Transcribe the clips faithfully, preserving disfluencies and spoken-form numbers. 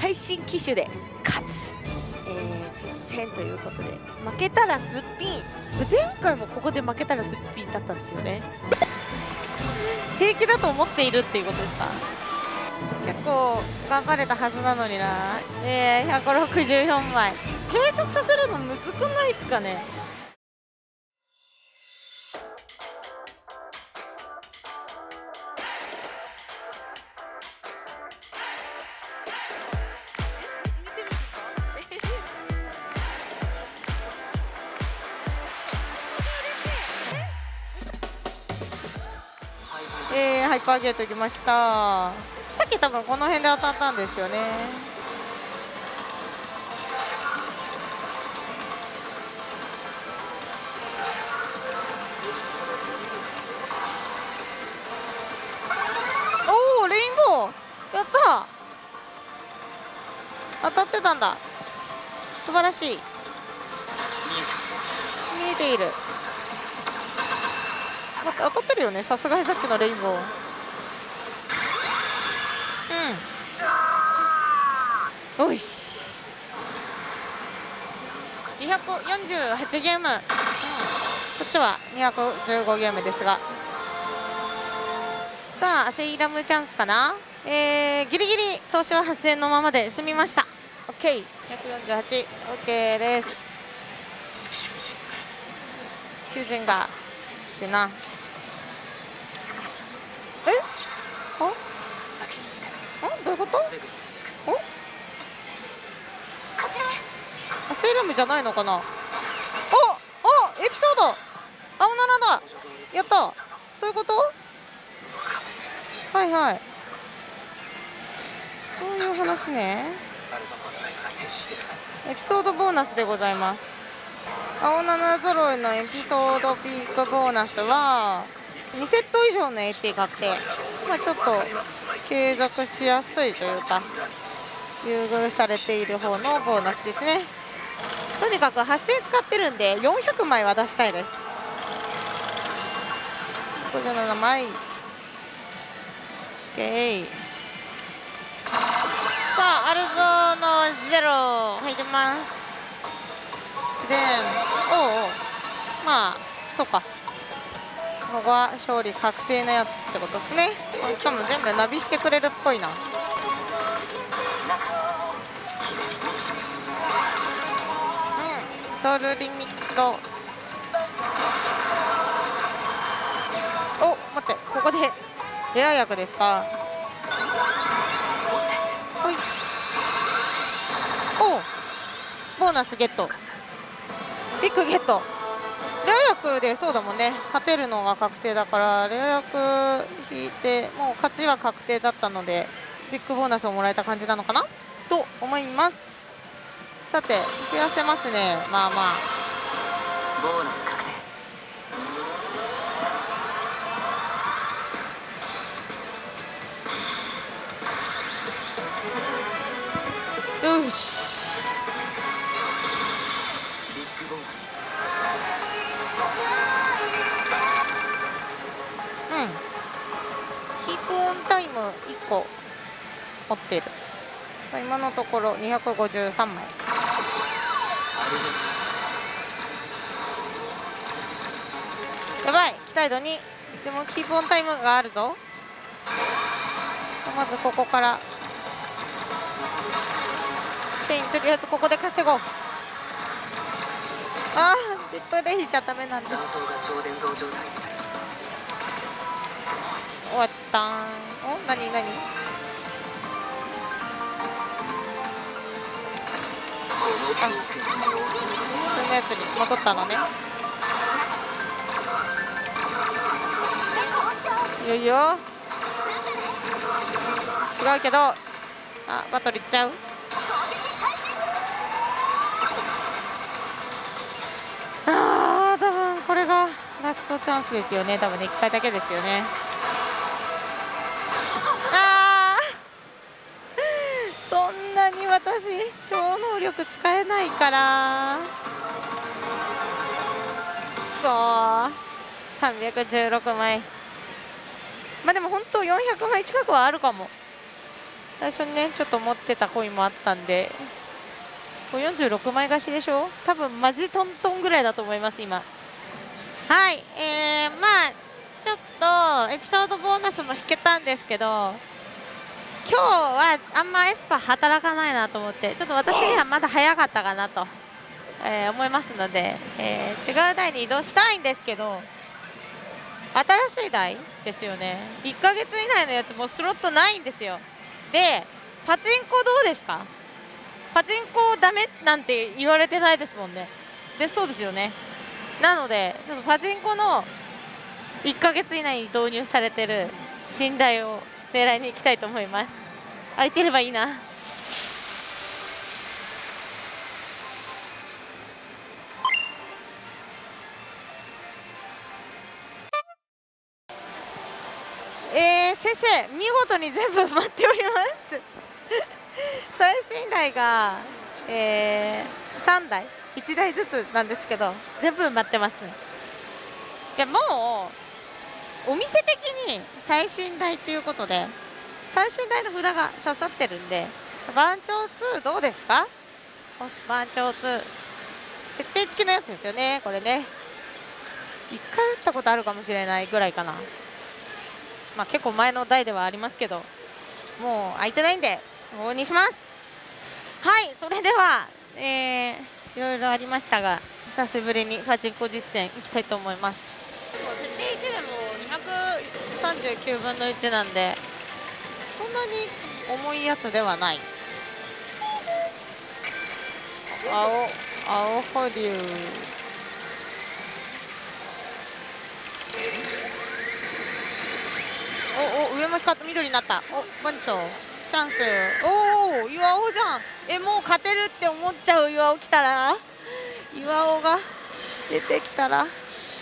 最新機種で勝つ、えー、実戦ということで、負けたらすっぴん。前回もここで負けたらすっぴんだったんですよね。平気だと思っているっていうことですか。結構頑張れたはずなのにな。えー、ひゃくろくじゅうよんまい継続させるのむずくないですかね。えー、ハイパーゲート行きました。さっき多分この辺で当たったんですよね。おお、レインボーやった。当たってたんだ。素晴らしい。見えている。待って、当たってるよね、さすがにさっきのレインボー。うん、よし。にひゃくよんじゅうはちゲーム、うん、こっちはにひゃくじゅうごゲームですが、さあセイラムチャンスかな。えー、ギリギリ投資ははっせんえんのままで済みました。 OK、 ひゃくよんじゅうはち OK です。地球人がつってな。えああ、どういうこと。おあ、セイラムじゃないのかな。おお、エピソード青ななだ。やった。そういうこと。はいはい、そういう話ね。エピソードボーナスでございます。青なな揃いのエピソードピークボーナスはにセット以上の エーティー 買って、まあ、ちょっと継続しやすいというか優遇されている方のボーナスですね。とにかくはっせんえん使ってるんでよんひゃくまいは出したいです。ごじゅうななまい OK。 さあアルゾのゼロ入ります。でおうおう、まあそっか、ここは勝利確定のやつってことですね。しかも全部ナビしてくれるっぽいな。うん、ドルリミット。お、待って、ここでレア薬ですか。はい、お、ボーナスゲット、ビッグゲット。レア薬でそうだもんね、勝てるのが確定だから、レア薬引いてもう勝ちは確定だったのでビッグボーナスをもらえた感じなのかなと思います。さて増やせますね。まあまあボーナス確定。よし、うん、キープオンタイムいっこ持ってる。さあ今のところにひゃくごじゅうさんまい。やばい、期待度に。でもキープオンタイムがあるぞ。まずここからチェイン、とりあえずここで稼ごう。あー、リプレイじゃダメなんです。終わったーん。お、なになに。あ、普通のやつに戻ったのね。いよいよ。違うけど、あ、バトルいっちゃう。あー、多分これがラストチャンスですよね。多分ね、いっかいだけですよね。あー、そんなに私超能力使えないから。くそー、さんびゃくじゅうろくまい。まあでも本当よんひゃくまい近くはあるかも。 最初にねちょっと持ってたコインもあったんで、これよんじゅうろくまい貸しでしょ。多分マジトントンぐらいだと思います今。はい、えー、まあちょっとエピソードボーナスも引けたんですけど、今日はあんまエスパー働かないなと思って、ちょっと私にはまだ早かったかなと、えー、思いますので、えー、違う台に移動したいんですけど、新しい台ですよね。いっかげつ以内のやつもうスロットないんですよ。でパチンコどうですか。パチンコダメなんて言われてないですもんね。でそうですよね。なのでちょっとパチンコのいっかげつ以内に導入されてる新台を狙いに行きたいと思います。空いてればいいな。えー、先生見事に全部埋まっております最新台が、えー、さんだいいちだいずつなんですけど全部埋まってますね。じゃあもうお店的に最新台っていうことで最新台の札が刺さってるんで、番長ツーどうですか。よし番長ツー設定付きのやつですよね。これねいっかい打ったことあるかもしれないぐらいかな。まあ結構前の台ではありますけど、もう空いてないんでここにします。はい、それでは、えー、いろいろありましたが久しぶりにパチンコ実践いきたいと思います。設定いちでもにひゃくさんじゅうきゅうぶんのいちなんでそんなに重いやつではない。青青保留おお上も光って緑になった。お番長チャンス。おお岩尾じゃん。えもう勝てるって思っちゃう。岩尾来たら岩尾が出てきたらと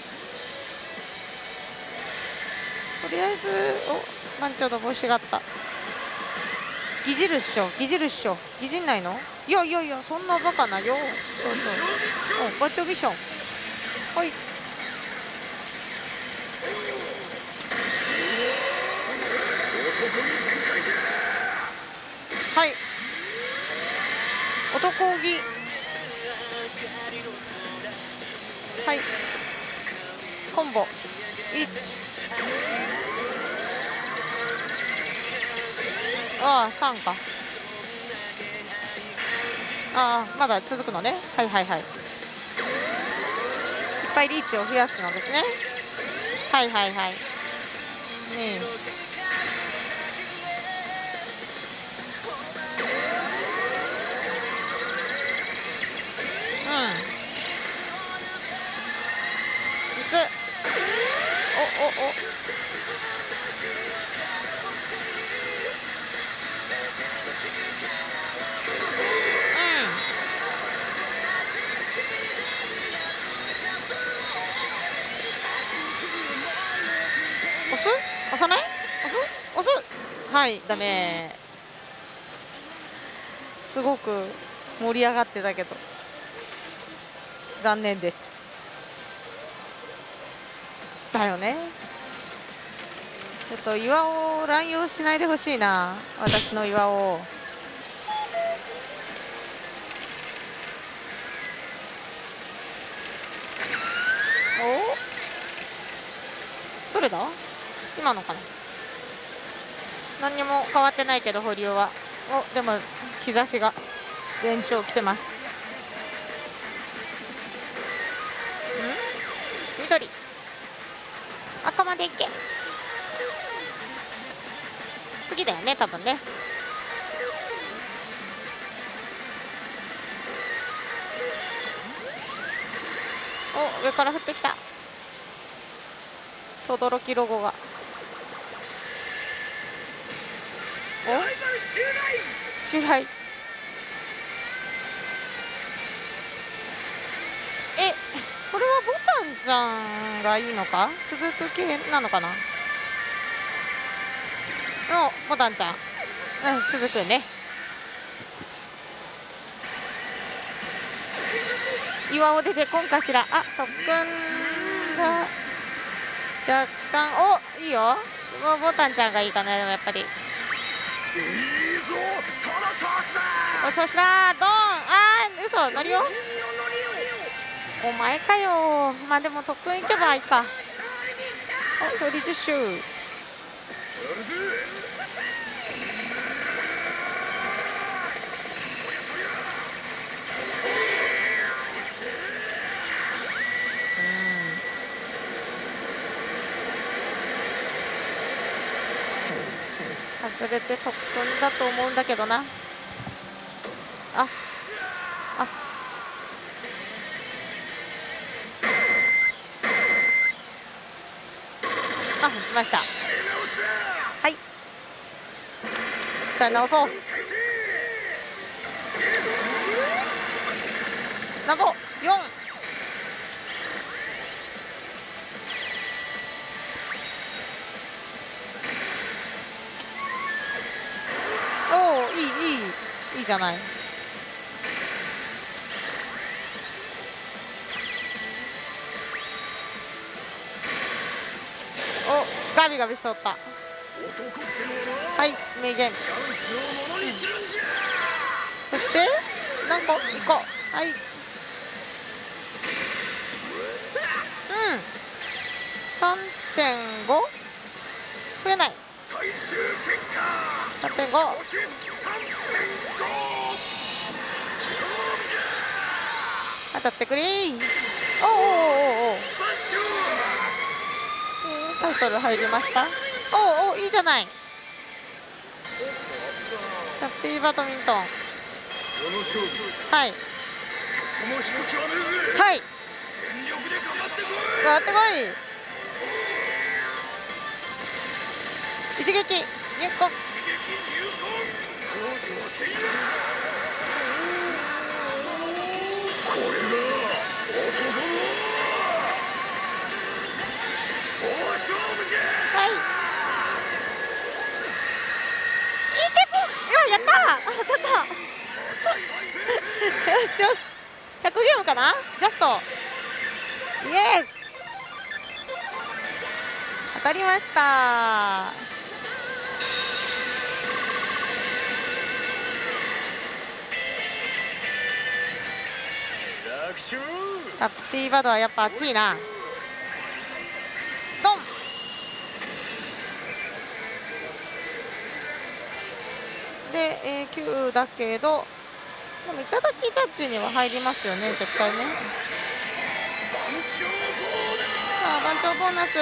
りあえずお番長の帽子があった。ぎじるっしょぎじるっしょぎじんないの。いやいやいやそんなバカなよ。そうそうお番長ミッションはいはい男気はいコンボいちああさんか。ああまだ続くのね。はいはいはい。いっぱいリーチを増やすのですね。はいはいはいねえうんいくおおお押す押さない押す押すはいダメ。すごく盛り上がってたけど残念です。だよね。ちょっと岩を乱用しないでほしいな私の岩を。おどれだ今のかな。何にも変わってないけど保留は。おでも兆しが連勝来てます。ん緑赤までいけ。次だよね多分ね。お上から降ってきた。とどろきロゴがお襲来えこれはボタンちゃんがいいのか続く系なのかな。おボタンちゃんうん続くね。岩尾出てこんかしら。あ特訓が若干おいいよ。ボタンちゃんがいいかな。でもやっぱりお調子だドン。あー嘘乗るよ。お前かよ。まあでも特訓いけばいいか。お調理実習。外れて特訓だと思うんだけどな。あああ来ました。はい、さあ直そう。なんぼよん。おおいいいいいいじゃない。おガビガビしとった。はい名言。そして何個いっこ。はいうん さんてんご 増えない。 さんてんご 当たってくれー。おおおおお、タイトル入りました。おおいいじゃない。ハッピーバドミントン。はいはい頑張ってこい。一撃入魂。はいいけぽ。いややったー。あ当たったよしよしひゃくゲームかな。ジャストイエス当たりました。ハッピーバドはやっぱ熱いな。ドン。で、えー、きゅうだけどでもいただきジャッジには入りますよね絶対ね。さあ番長ボーナス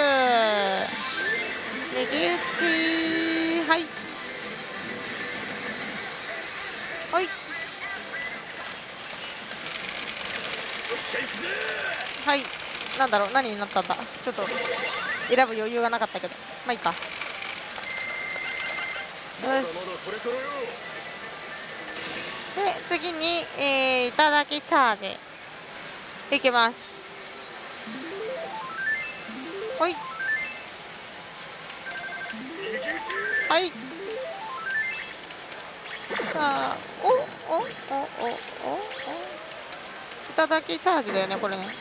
右打ち。はいはい。はい、なんだろう、何になったんだ。ちょっと選ぶ余裕がなかったけど、まあいいか。よし。で、次に、えー、いただきチャージ。いきます。はい。はい。さあ、お、お、お、お、お、お。いただきチャージだよね、これね。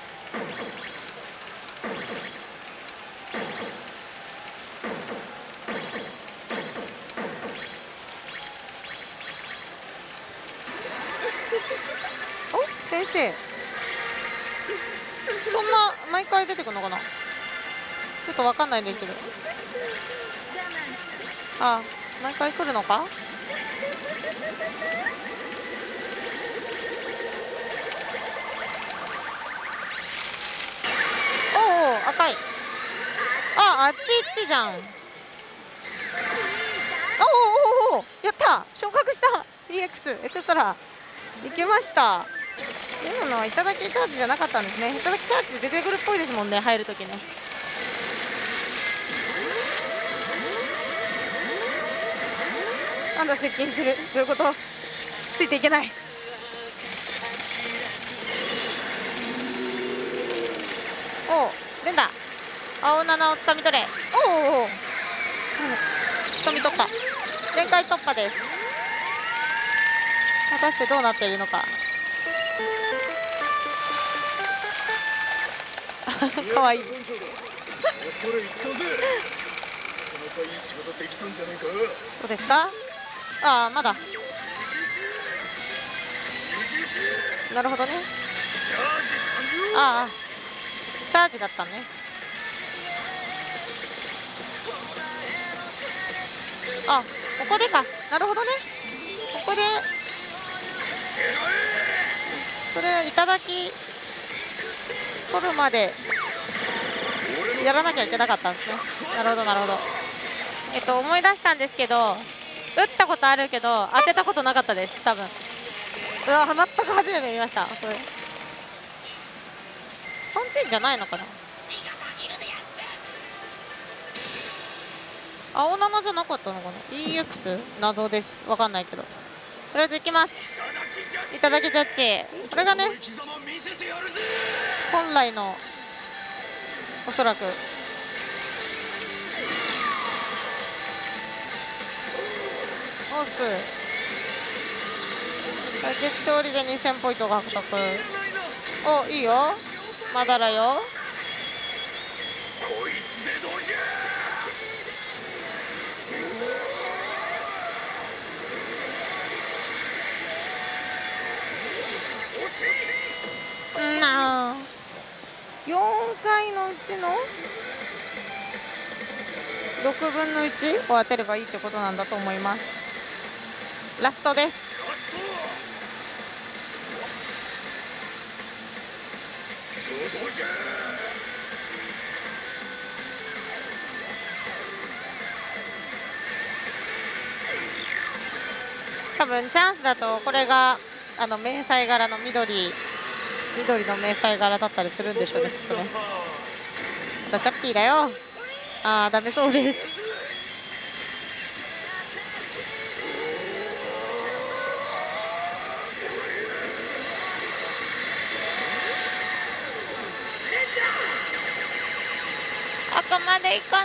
お、先生。そんな毎回出てくるのかな。ちょっとわかんないんですけど。あ、毎回来るのか。おお、赤い。あ、あっちっちじゃん。おおおお、やった、昇格した。 イーエックス エクストラいけました。今のはいただきチャージじゃなかったんですね。いただきチャージで出てくるっぽいですもんね、入るときね。なんだ接近する、どういうこと。ついていけない。おお、連打。青ななをつかみ取れ。おおおお、つかみ取った。全開突破です。果たしてどうなっているのか。かわいい。どうですか。 ああまだなるほどね。ああチャージだったね。あここでか。なるほどね。ここでそれいただき取るまでやらなきゃいけなかったんですね。なるほどなるほど。えっと思い出したんですけど、打ったことあるけど当てたことなかったです多分。うわ全く初めて見ましたこれ。さんてんじゃないのかな。青ななじゃなかったのかな。 イーエックス 謎です。わかんないけどとりあえずいきます。いただきジャッジ。これがね本来のおそらくオース対決勝利でにせんポイント獲得。おいいよまだらよ。んなよんかいのうちのろくぶんのいちを当てればいいってことなんだと思います。ラストです。多分チャンスだとこれがあの迷彩柄の緑緑の迷彩柄だったりするんでしょうねきっとね。またチャッピーだよ。あーダメそうです。赤までいかない。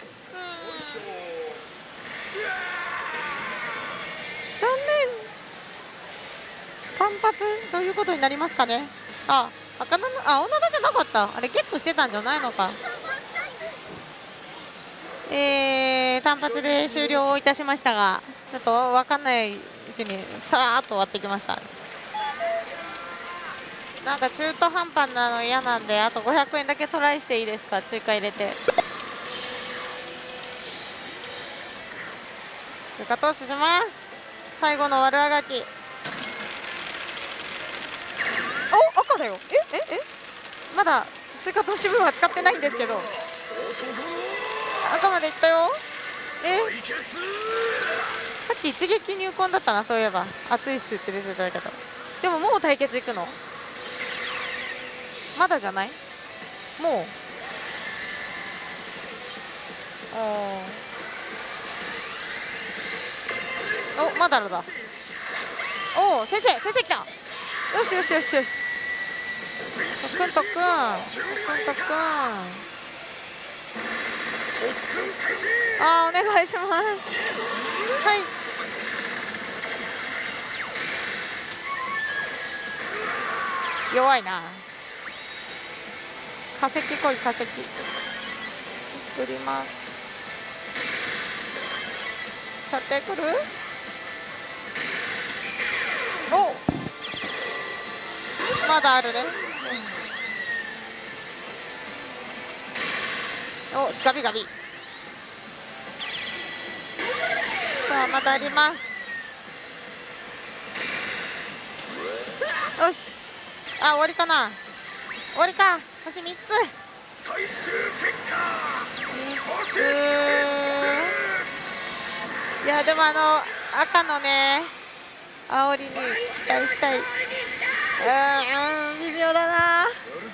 残念。単発ということになりますかね。あ赤なあ青灘じゃなかった。あれゲットしてたんじゃないのか。えー、単発で終了いたしましたが、ちょっと分かんないうちにさらっと終わってきました。なんか中途半端なの嫌なんで、あとごひゃくえんだけトライしていいですか。追加入れて追加投資します。最後の悪あがき。お赤だよ。えええまだ追加投資分は使ってないんですけど赤までいったよ。えさっき一撃入魂だったな。そういえば熱いっすって出てたけど、でももう対決いくのまだじゃない。もうおおまだだ。おお先生先生来た。よしよしよしよし。特訓特訓特訓特訓。あーお願いします。はい弱いな。化石来い化石。作ります。立ってくる。おまだあるね。おガビガビ。さあまだあります。よしあ終わりかな。終わりか。星みっつみっつ。いやでもあの赤のね煽りに期待したい。うん微妙だな。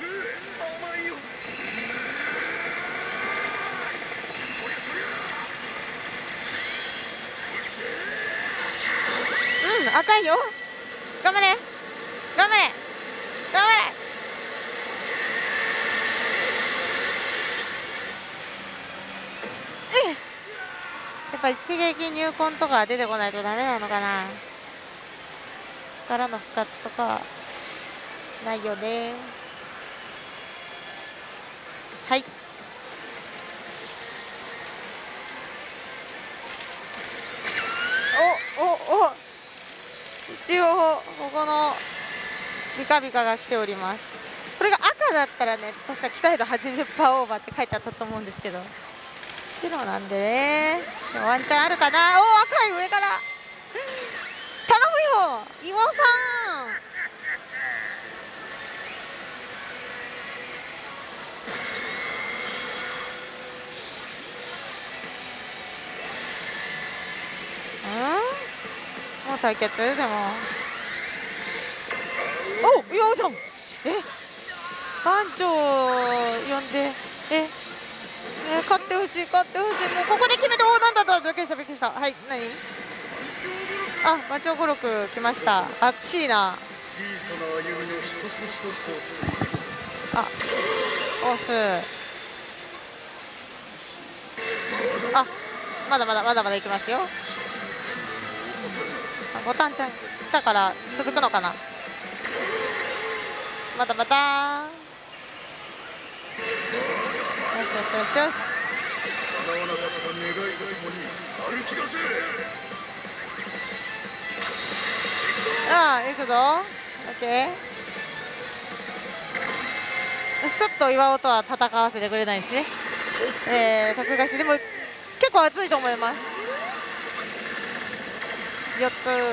うん赤いよ。頑張れ頑張れ頑張れ。えやっぱ一撃入魂とか出てこないとダメなのかな。力の復活とかないよね。はいおおここのビカビカが来ております。これが赤だったらね、確か期待度 はちじゅっパーセント オーバーって書いてあったと思うんですけど、白なんでね、でもワンチャンあるかな。おお、赤い上から頼むよ岩尾さん。もう対決でも、お岩尾ちゃん、え番長呼んで、ええ勝ってほしい勝ってほしい、もうここで決めて、おおなんだった、びっくりしたびっくりした。はい、何、あ番長語録来ました。あっちいな。あオス、あまだまだまだまだいきますよ。ボタンちゃん来たから続くのかな。またまた、よしよしよしよし。ああ行くぞ。オッケー。ちょっと岩尾とは戦わせてくれないですね。えー、徳菓子でも結構熱いと思います。よっつドン、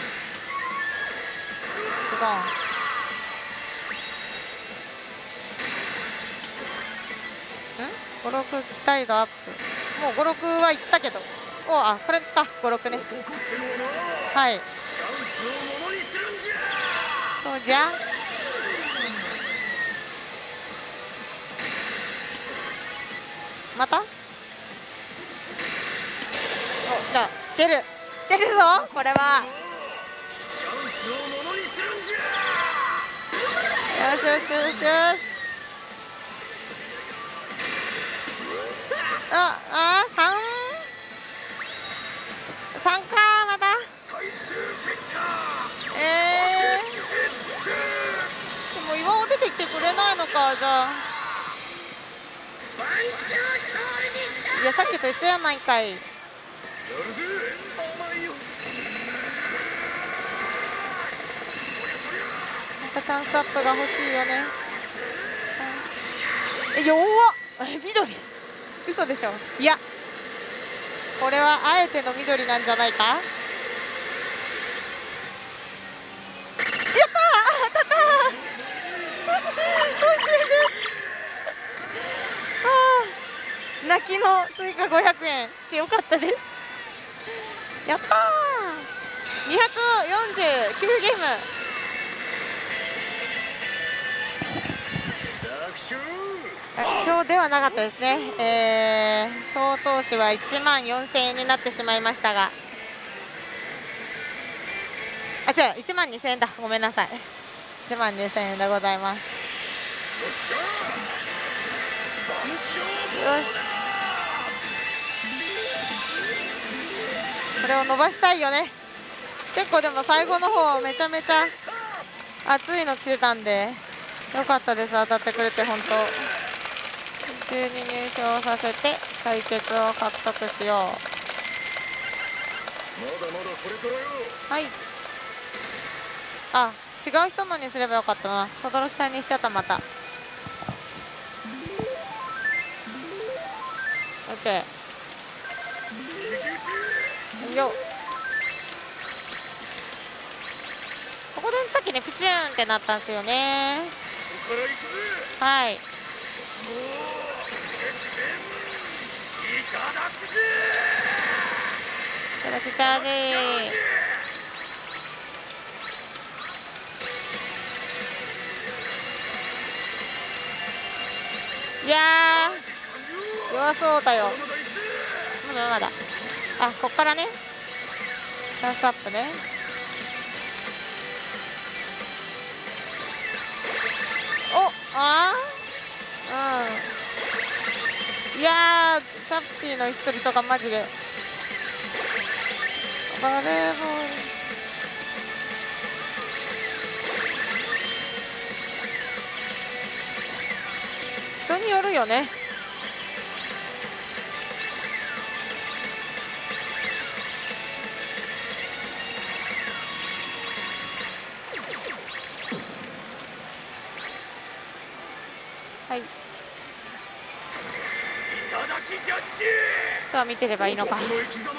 ごろく期待度アップ。もうごろくはいったけど、おあこれかごろくね。はい、そうじゃ。またおじゃあ出る出るぞこれは。よしよしよしよし。ああ三三かまだ。えー、でも岩尾出てきてくれないのか。じゃあいやさっきと一緒やないかい。チャンスアップが欲しいよね。え弱っえ緑嘘でしょ。いやこれはあえての緑なんじゃないか。やったー当たったーよしよしよし。あ泣きの追加ごひゃくえんしてよかったです。やったーにひゃくよんじゅうきゅうゲーム。楽勝ではなかったですね。えー、総投資はいちまんよんせんえんになってしまいましたが、あ違ういちまんにせんえんだ、ごめんなさい。いちまんにせんえんでございます。よしこれを伸ばしたいよね。結構でも最後の方めちゃめちゃ熱いの来てたんでよかったです。当たってくれて本当。じゅうに入賞させて対決を獲得しよう。はい。あ違う人のにすればよかったな。轟さんにしちゃった。また OK よ。ここでさっきねプチューンってなったんですよね。はい。いただきたでー。いやー弱そうだよ。まだまだ。あこっからねチャンスアップね。おあーうんいやーチャッピーの椅子取りとかマジでバレーボール。人によるよね。 はい。とは見てればいいのか。はい、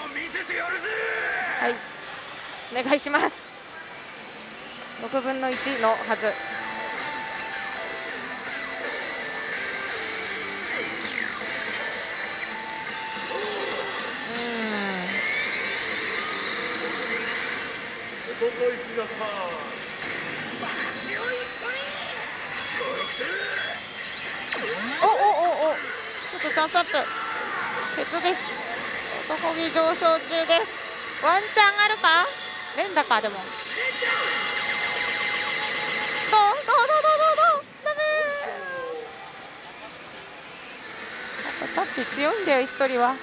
お願いします。ろくぶんのいちのはず。おおおお、ちょっとチャンスアップ。鉄です。男気上昇中です。ワンチャンあるか。連打か。でもどうどうどうどうどうどうダメー。やっぱタッピ強いんだよ、一人は。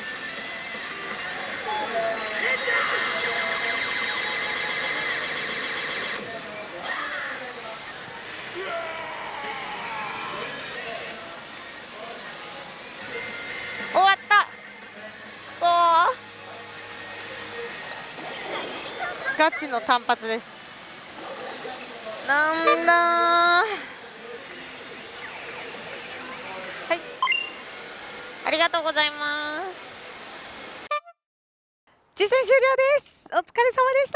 終わった。そうガチの単発です。なんだー。はい、ありがとうございます。実戦終了です。お疲れ様でした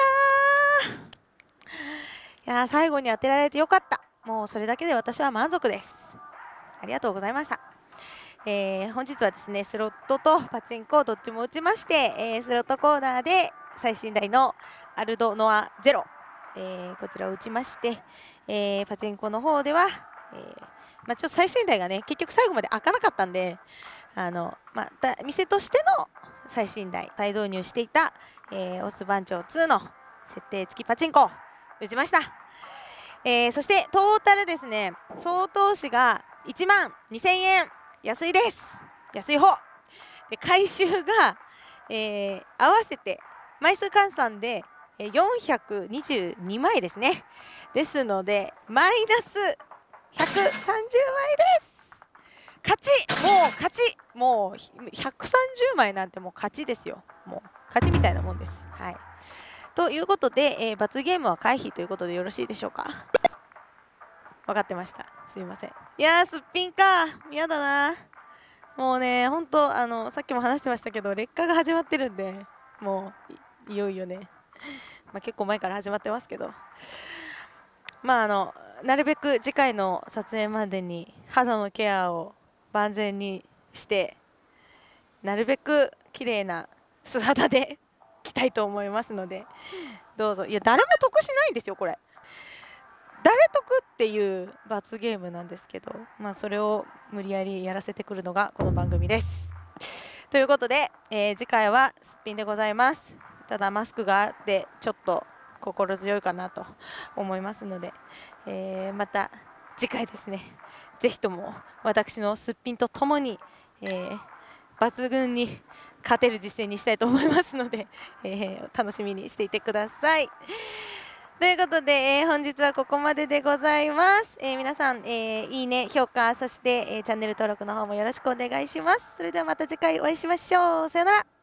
。いやー、最後に当てられてよかった。もうそれだけで私は満足です。ありがとうございました。えー、本日はですね、スロットとパチンコどっちも打ちまして、えー、スロットコーナーで最新台のアルドノアゼロ、えー、こちらを打ちまして、えー、パチンコの方では、えーまあ、ちょっと最新台がね結局最後まで開かなかったんで、あの、まあ、だ店としての最新台再導入していた、えー、オス番長ツーの設定付きパチンコ打ちました。えー、そしてトータルですね、総投資がいちまんにせんえん、安いです。安い方で、回収が、えー、合わせて枚数換算でよんひゃくにじゅうにまいですね。ですのでマイナスひゃくさんじゅうまいです。勝ち、もう勝ち、もうひゃくさんじゅうまいなんてもう勝ちですよ。もう勝ちみたいなもんです。はい、ということで、えー、罰ゲームは回避ということでよろしいでしょうか。分かってました、すいません。いやー、すっぴんか、嫌だな。もうね、本当あのさっきも話してましたけど、劣化が始まってるんで、もう い, いよいよね、まあ、結構前から始まってますけど、まああのなるべく次回の撮影までに肌のケアを万全にして、なるべく綺麗な素肌で来たいと思いますので、どうぞ。いや、誰も得しないんですよこれ。誰得っていう罰ゲームなんですけど、まあ、それを無理やりやらせてくるのがこの番組です。ということで、えー、次回はすっぴんでございます。ただマスクがあってちょっと心強いかなと思いますので、えー、また次回ですね、ぜひとも私のすっぴんとともに、えー、抜群に勝てる実践にしたいと思いますので、えー、楽しみにしていてください。ということで、えー、本日はここまででございます。えー、皆さん、えー、いいね、評価、そして、えー、チャンネル登録の方もよろしくお願いします。それではまた次回お会いしましょう。さよなら。